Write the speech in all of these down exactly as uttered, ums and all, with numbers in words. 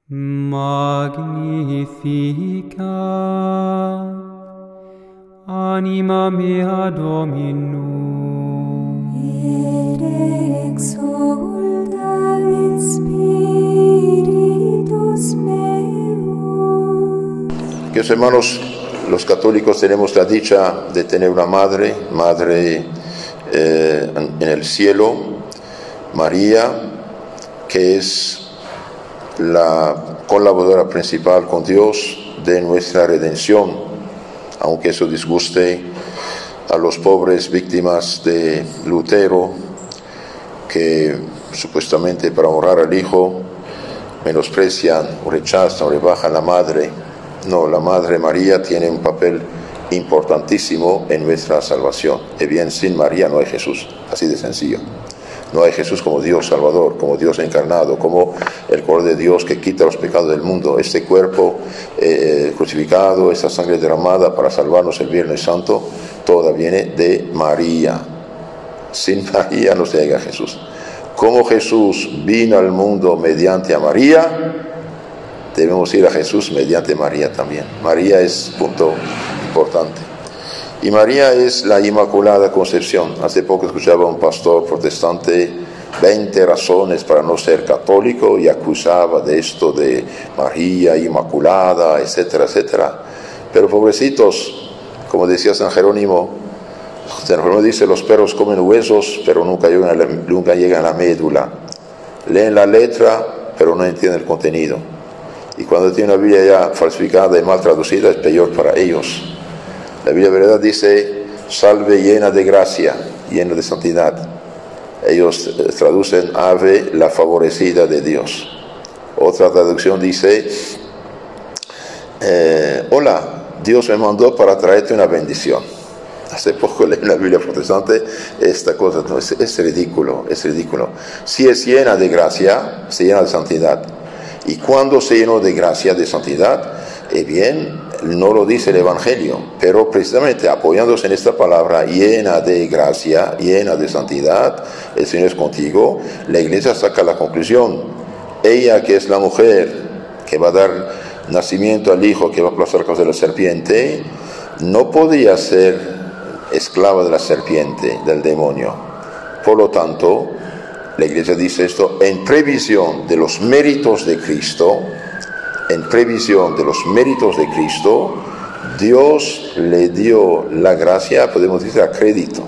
Magnificat anima mea Dominum, et exultat spiritus meus. Queridos hermanos, los católicos tenemos la dicha de tener una madre, madre eh, en el cielo, María, que es la colaboradora principal con Dios de nuestra redención, aunque eso disguste a los pobres víctimas de Lutero, que supuestamente para honrar al Hijo menosprecian o rechazan o rebajan a la Madre. No, la Madre María tiene un papel importantísimo en nuestra salvación. Y bien, sin María no hay Jesús, así de sencillo. No hay Jesús como Dios Salvador, como Dios encarnado, como el Cordero de Dios que quita los pecados del mundo. Este cuerpo eh, crucificado, esta sangre derramada para salvarnos el Viernes Santo, toda viene de María. Sin María no se llega a Jesús. Como Jesús vino al mundo mediante a María, debemos ir a Jesús mediante María también. María es punto importante. Y María es la Inmaculada Concepción. Hace poco escuchaba a un pastor protestante veinte razones para no ser católico y acusaba de esto de María Inmaculada, etcétera, etcétera. Pero pobrecitos, como decía San Jerónimo, San Jerónimo dice, los perros comen huesos, pero nunca llegan a la, nunca llegan a la médula. Leen la letra, pero no entienden el contenido. Y cuando tiene una Biblia ya falsificada y mal traducida, es peor para ellos. La Biblia verdad dice, salve llena de gracia, llena de santidad. Ellos traducen, ave la favorecida de Dios. Otra traducción dice, eh, hola, Dios me mandó para traerte una bendición. Hace poco leí en la Biblia protestante esta cosa, no, es, es ridículo, es ridículo. Si es llena de gracia, se llena de santidad. Y cuando se llenó de gracia, de santidad, eh bien, no lo dice el Evangelio, pero precisamente apoyándose en esta palabra llena de gracia, llena de santidad, el Señor es contigo, la Iglesia saca la conclusión. Ella, que es la mujer que va a dar nacimiento al Hijo, que va a aplastar cabeza de la serpiente, no podía ser esclava de la serpiente, del demonio. Por lo tanto, la Iglesia dice esto en previsión de los méritos de Cristo. En previsión de los méritos de Cristo, Dios le dio la gracia, podemos decir, a crédito.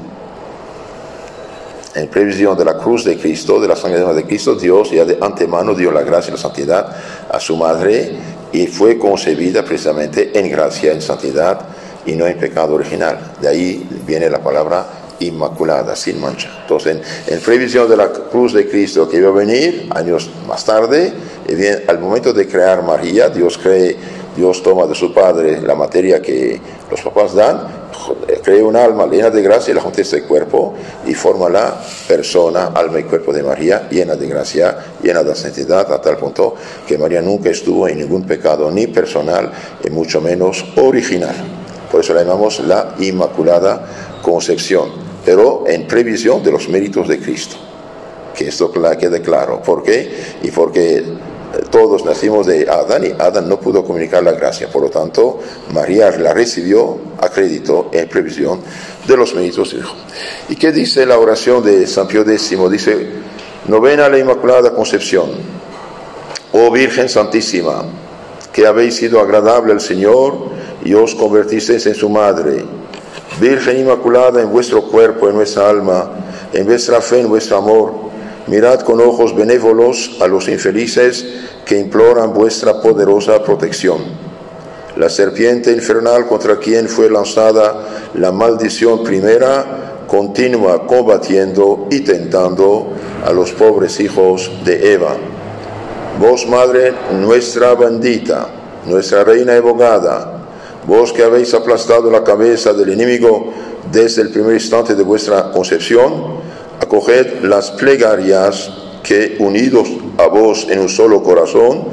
En previsión de la cruz de Cristo, de la sangre de Cristo, Dios ya de antemano dio la gracia y la santidad a su madre y fue concebida precisamente en gracia, en santidad y no en pecado original. De ahí viene la palabra inmaculada, sin mancha. Entonces, en, en previsión de la cruz de Cristo que iba a venir años más tarde, y bien, al momento de crear María, Dios cree, Dios toma de su Padre la materia que los papás dan, crea un alma llena de gracia y la junta este cuerpo y forma la persona, alma y cuerpo de María, llena de gracia, llena de santidad, a tal punto que María nunca estuvo en ningún pecado, ni personal, y mucho menos original. Por eso la llamamos la Inmaculada Concepción, pero en previsión de los méritos de Cristo. Que esto quede claro. ¿Por qué? Y porque todos nacimos de Adán y Adán no pudo comunicar la gracia. Por lo tanto, María la recibió a crédito en previsión de los méritos del Hijo. ¿Y qué dice la oración de San Pío X? Dice, novena a la Inmaculada Concepción. Oh Virgen Santísima, que habéis sido agradable al Señor y os convertisteis en su madre. Virgen Inmaculada, en vuestro cuerpo, en nuestra alma, en vuestra fe, en vuestro amor, mirad con ojos benévolos a los infelices que imploran vuestra poderosa protección. La serpiente infernal contra quien fue lanzada la maldición primera continúa combatiendo y tentando a los pobres hijos de Eva. Vos, Madre nuestra bendita, nuestra Reina y abogada, vos que habéis aplastado la cabeza del enemigo desde el primer instante de vuestra concepción, acoged las plegarias que, unidos a vos en un solo corazón,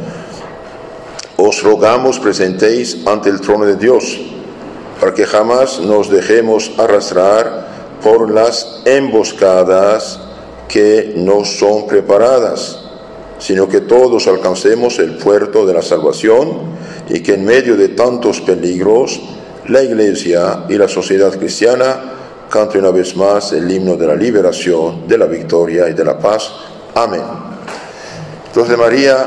os rogamos presentéis ante el trono de Dios, para que jamás nos dejemos arrastrar por las emboscadas que nos son preparadas. sino que todos alcancemos el puerto de la salvación y que en medio de tantos peligros la Iglesia y la sociedad cristiana cante una vez más el himno de la liberación, de la victoria y de la paz. Amén. Entonces María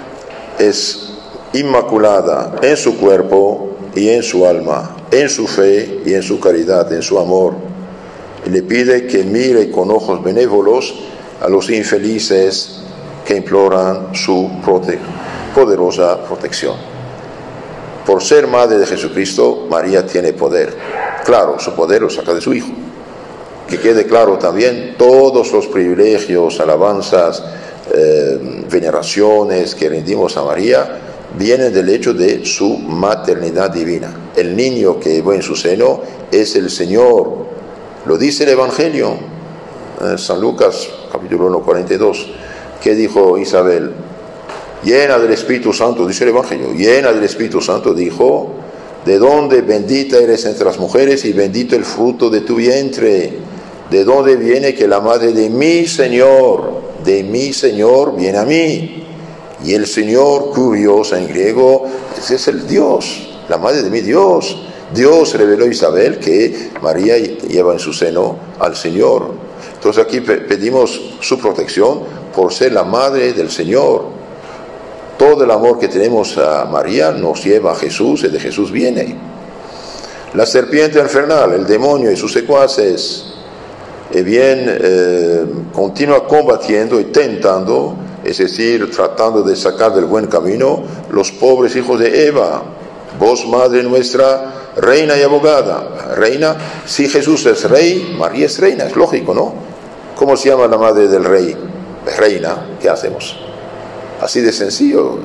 es inmaculada en su cuerpo y en su alma, en su fe y en su caridad, en su amor. Y le pide que mire con ojos benévolos a los infelices que imploran su prote- poderosa protección. Por ser madre de Jesucristo, María tiene poder. Claro, su poder lo saca de su Hijo. Que quede claro también, todos los privilegios, alabanzas, eh, veneraciones que rendimos a María vienen del hecho de su maternidad divina. El niño que llevó en su seno es el Señor. Lo dice el Evangelio, eh, San Lucas, capítulo uno, cuarenta y dos. ¿Qué dijo Isabel? Llena del Espíritu Santo, dice el Evangelio, llena del Espíritu Santo, dijo, ¿de dónde bendita eres entre las mujeres y bendito el fruto de tu vientre? ¿De dónde viene que la madre de mi Señor, de mi Señor, viene a mí? Y el Señor, curios en griego, ese es el Dios, la madre de mi Dios. Dios reveló a Isabel que María lleva en su seno al Señor. Entonces aquí pedimos su protección por ser la madre del Señor. Todo el amor que tenemos a María nos lleva a Jesús y de Jesús viene. La serpiente infernal, el demonio y sus secuaces, eh bien, eh, continúa combatiendo y tentando, es decir, tratando de sacar del buen camino los pobres hijos de Eva. Vos, Madre nuestra, reina y abogada. Reina, si Jesús es rey, María es reina, es lógico, ¿no? ¿Cómo se llama la madre del rey? Reina, ¿qué hacemos? Así de sencillo.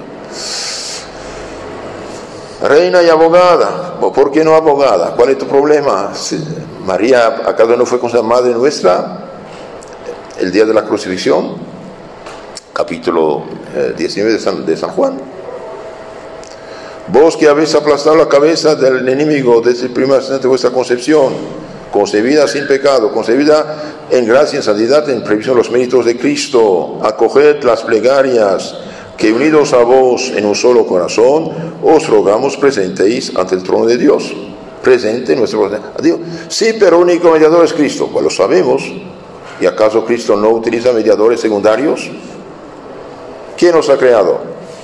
Reina y abogada. ¿Por qué no abogada? ¿Cuál es tu problema? María, ¿acaso no fue con su madre nuestra el día de la crucifixión? Capítulo eh, diecinueve de San, de San Juan. Vos que habéis aplastado la cabeza del enemigo desde el primer instante de vuestra concepción, concebida sin pecado, concebida en gracia, en santidad, en previsión de los méritos de Cristo, acoged las plegarias que unidos a vos en un solo corazón, os rogamos presentéis ante el trono de Dios. Presente nuestro a Dios. Sí, pero único mediador es Cristo. Pues lo sabemos. ¿Y acaso Cristo no utiliza mediadores secundarios? ¿Quién nos ha creado?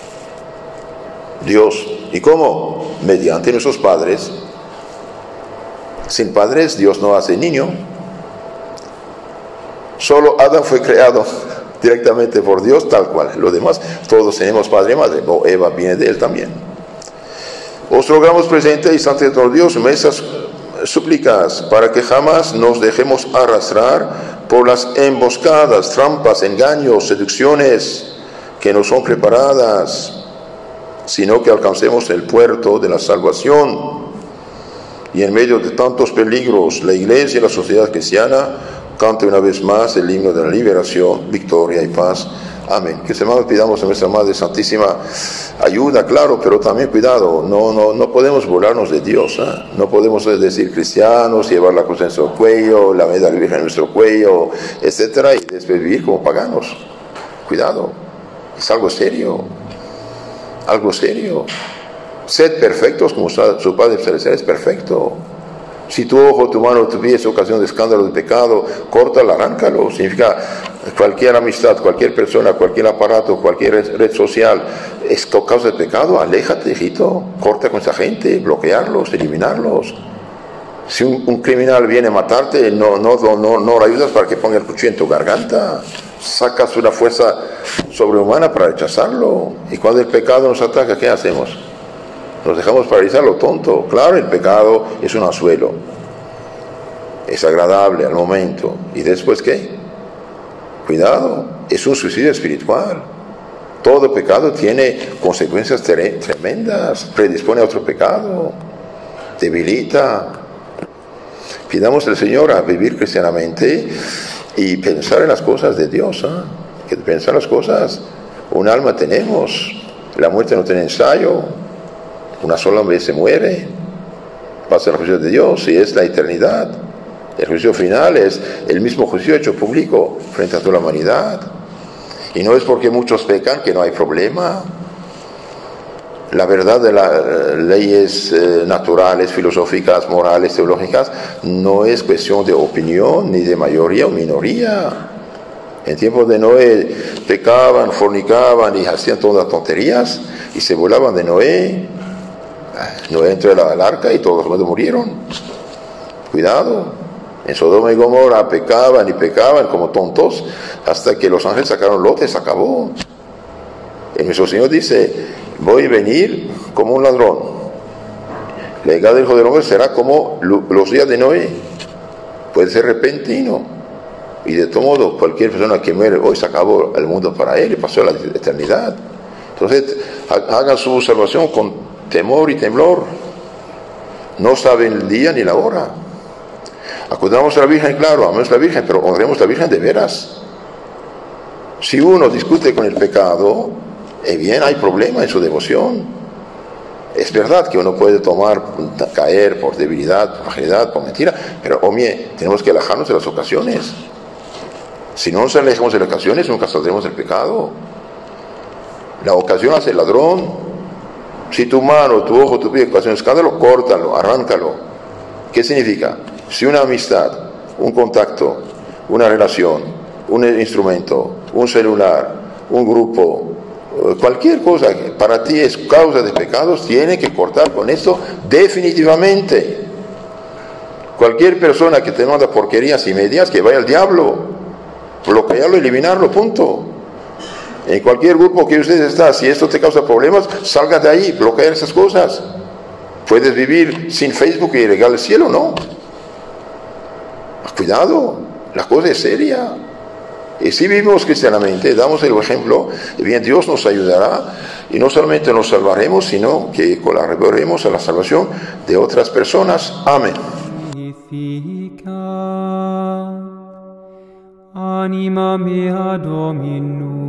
Dios. ¿Y cómo? Mediante nuestros padres. Sin padres Dios no hace niño. Solo Adán fue creado directamente por Dios, tal cual. Los demás, todos tenemos padre y madre. O Eva viene de él también. Os rogamos presentéis ante todo Dios esas súplicas para que jamás nos dejemos arrastrar por las emboscadas, trampas, engaños, seducciones que nos son preparadas, sino que alcancemos el puerto de la salvación. Y en medio de tantos peligros, la Iglesia y la sociedad cristiana cante una vez más el himno de la liberación, victoria y paz. Amén. Que hermanos pidamos a nuestra Madre Santísima ayuda, claro, pero también cuidado, no, no, no podemos burlarnos de Dios, ¿eh? No podemos decir cristianos, llevar la cruz en nuestro cuello, la medalla de la Virgen en nuestro cuello, etcétera, y después vivir como paganos. Cuidado, es algo serio, algo serio. Sed perfectos como su Padre Celestial es perfecto. Si tu ojo, tu mano, tu pie es ocasión de escándalo, de pecado, córtalo, arráncalo. Significa cualquier amistad, cualquier persona, cualquier aparato, cualquier red social es causa de pecado, aléjate, hijito, corta con esa gente, bloquearlos, eliminarlos. Si un, un criminal viene a matarte, no, no, no, no, no lo ayudas para que ponga el cuchillo en tu garganta. Sacas una fuerza sobrehumana para rechazarlo. Y cuando el pecado nos ataca, ¿qué hacemos? Nos dejamos paralizar lo tonto. Claro, el pecado es un anzuelo. Es agradable al momento. ¿Y después qué? Cuidado, es un suicidio espiritual. Todo pecado tiene consecuencias tremendas. Predispone a otro pecado. Debilita. Pidamos al Señor a vivir cristianamente y pensar en las cosas de Dios. ¿eh? Que pensar las cosas. Un alma tenemos. La muerte no tiene ensayo. Una sola vez se muere, pasa el juicio de Dios y es la eternidad. El juicio final es el mismo juicio hecho público frente a toda la humanidad. Y no es porque muchos pecan que no hay problema. La verdad de las leyes eh, naturales, filosóficas, morales, teológicas, no es cuestión de opinión, ni de mayoría o minoría. En tiempos de Noé pecaban, fornicaban y hacían todas las tonterías y se burlaban de Noé. Noé entró al arca y todos los murieron. Cuidado. En Sodoma y Gomorra pecaban y pecaban como tontos hasta que los ángeles sacaron Lot y se acabó. Y nuestro Señor dice, voy a venir como un ladrón. La llegada del Hijo del Hombre será como los días de Noé. Puede ser repentino. Y de todo modo, cualquier persona que muere hoy se acabó el mundo para él y pasó a la eternidad. Entonces, hagan su salvación con temor y temblor. No saben el día ni la hora. Acudamos a la Virgen, claro, amemos a la Virgen, pero honremos a la Virgen de veras. Si uno discute con el pecado, eh bien, hay problema en su devoción. Es verdad que uno puede tomar, caer por debilidad, por fragilidad, por mentira, pero, hombre, tenemos que alejarnos de las ocasiones. Si no nos alejamos de las ocasiones, nunca saldremos del pecado. La ocasión hace el ladrón. Si tu mano, tu ojo, tu pie ocasiona un escándalo, córtalo, arráncalo. ¿Qué significa? Si una amistad, un contacto, una relación, un instrumento, un celular, un grupo, cualquier cosa que para ti es causa de pecados, tiene que cortar con esto definitivamente. Cualquier persona que te manda porquerías y medias, que vaya al diablo. Bloquearlo, eliminarlo, punto. En cualquier grupo que usted está, si esto te causa problemas, salga de ahí, bloquear esas cosas. Puedes vivir sin Facebook y llegar al cielo, ¿no? Cuidado, la cosa es seria. Y si vivimos cristianamente, damos el ejemplo, y bien, Dios nos ayudará, y no solamente nos salvaremos, sino que colaboraremos a la salvación de otras personas. Amén. Anima mea Dominum